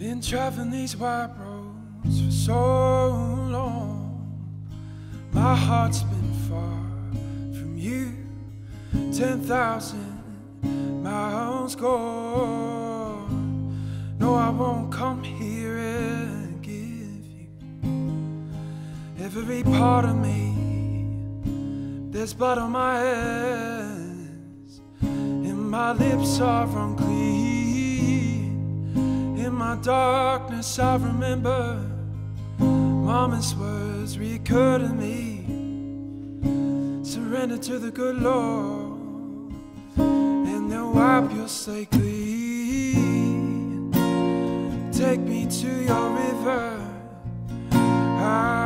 Been traveling these wide roads for so long. My heart's been far from you, 10,000 miles gone. No, I won't come here and give you every part of me. There's blood on my hands, and my lips are unclean. In my darkness I remember Mama's words recur to me. Surrender to the good Lord, and they'll wipe your slate clean. Take me to your river.